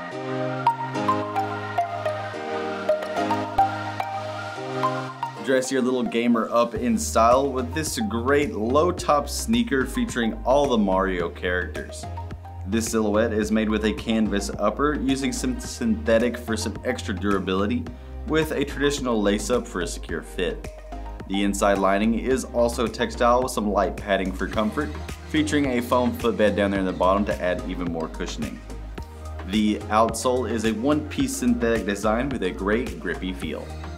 Dress your little gamer up in style with this great low-top sneaker featuring all the Mario characters. This silhouette is made with a canvas upper using some synthetic for some extra durability with a traditional lace-up for a secure fit. The inside lining is also textile with some light padding for comfort, featuring a foam footbed down there in the bottom to add even more cushioning. The outsole is a one-piece synthetic design with a great grippy feel.